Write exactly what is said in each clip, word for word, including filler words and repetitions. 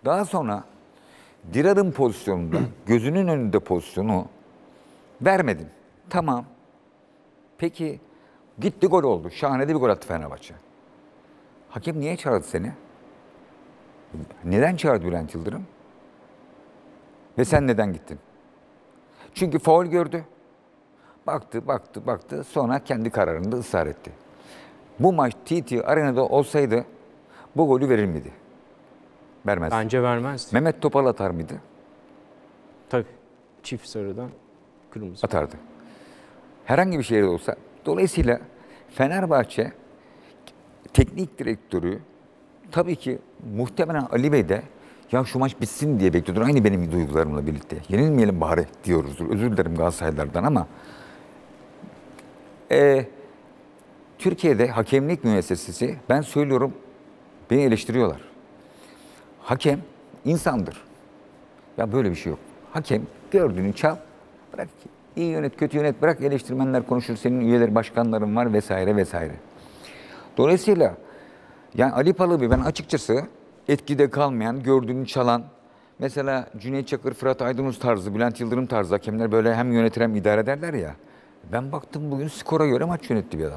Daha sonra Dirar'ın pozisyonunda, gözünün önünde pozisyonu vermedin. Tamam. Peki gitti gol oldu. Şahane de bir gol attı Fenerbahçe. Hakem niye çağırdı seni? Neden çağırdı Bülent Yıldırım? Ve sen neden gittin? Çünkü faul gördü. Baktı, baktı, baktı. Sonra kendi kararında ısrar etti. Bu maç T T Arena'da olsaydı bu golü verir miydi? Vermez. Bence vermezdi. Mehmet Topal atar mıydı? Tabii. Çift sarıdan kırmızı. Atardı. Herhangi bir şey olsa. Dolayısıyla Fenerbahçe teknik direktörü tabii ki muhtemelen Ali Bey de ya şu maç bitsin diye bekliyordur. Aynı benim duygularımla birlikte. Yenilmeyelim bari diyoruzdur. Özür dilerim Galatasaraylılardan ama e, Türkiye'de hakemlik müessesesi, ben söylüyorum, beni eleştiriyorlar. Hakem insandır. Ya böyle bir şey yok. Hakem gördüğünü çal, bırak iyi yönet, kötü yönet, bırak eleştirmenler konuşur, senin üyeleri, başkanların var vesaire vesaire. Dolayısıyla yani Ali Palabey ben açıkçası etkide kalmayan, gördüğünü çalan, mesela Cüneyt Çakır, Fırat Aydınus tarzı, Bülent Yıldırım tarzı hakemler böyle hem yönetir hem idare ederler ya. Ben baktım bugün skora göre maç yönetti bir adam.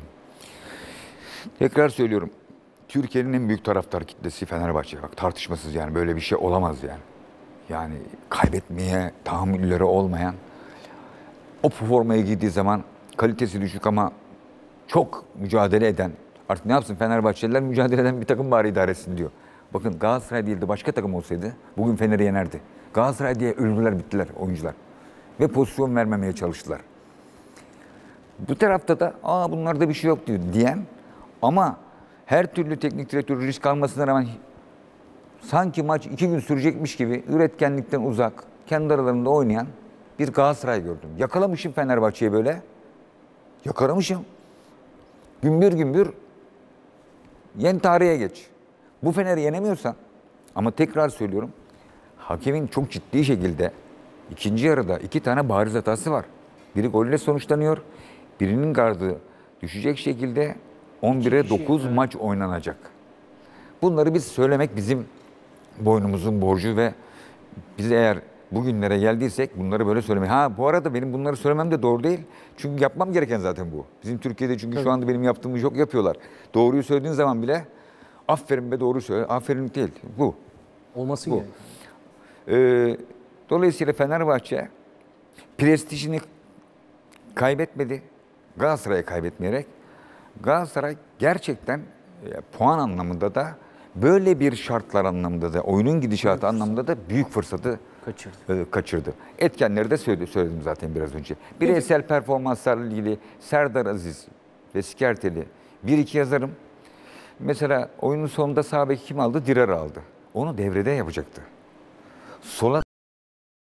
Tekrar söylüyorum. Türkiye'nin en büyük taraftar kitlesi Fenerbahçe. Bak tartışmasız yani böyle bir şey olamaz yani. Yani kaybetmeye tahammülleri olmayan, o formayı giydiği zaman kalitesi düşük ama çok mücadele eden, artık ne yapsın Fenerbahçeliler, mücadele eden bir takım bari idare etsin diyor. Bakın Galatasaray değil de başka takım olsaydı bugün Fener'i yenerdi. Galatasaray diye öldüler bittiler oyuncular. Ve pozisyon vermemeye çalıştılar. Bu tarafta da aa bunlarda bir şey yok diyor diyen ama her türlü teknik direktör risk almasına rağmen sanki maç iki gün sürecekmiş gibi üretkenlikten uzak, kendi aralarında oynayan bir Galatasaray gördüm. Yakalamışım Fenerbahçe'yi böyle. Yakalamışım. Gümbür gümbür yen tarihe geç. Bu Fener'i yenemiyorsan, ama tekrar söylüyorum, hakemin çok ciddi şekilde ikinci yarıda iki tane bariz hatası var. Biri golle sonuçlanıyor, birinin gardı düşecek şekilde on bire dokuz maç oynanacak. Bunları biz söylemek bizim boynumuzun borcu ve biz eğer bugünlere geldiysek bunları böyle söylemek. Ha bu arada benim bunları söylemem de doğru değil. Çünkü yapmam gereken zaten bu. Bizim Türkiye'de çünkü Tabii. şu anda benim yaptığımı çok yapıyorlar. Doğruyu söylediğin zaman bile aferin be doğru söyle. Aferin değil. Bu. Olması bu. gerekiyor. Ee, dolayısıyla Fenerbahçe prestijini kaybetmedi. Galatasaray'ı kaybetmeyerek. Galatasaray gerçekten e, puan anlamında da böyle bir şartlar anlamında da oyunun gidişatı büyük anlamında da büyük fırsatı kaçırdı. E, kaçırdı. Etkenleri de söyledim, söyledim zaten biraz önce. Bireysel performanslarla ilgili Serdar Aziz ve Skerteli bir iki yazarım. Mesela oyunun sonunda sağ beki kim aldı? Dirar aldı. Onu devrede yapacaktı. Sola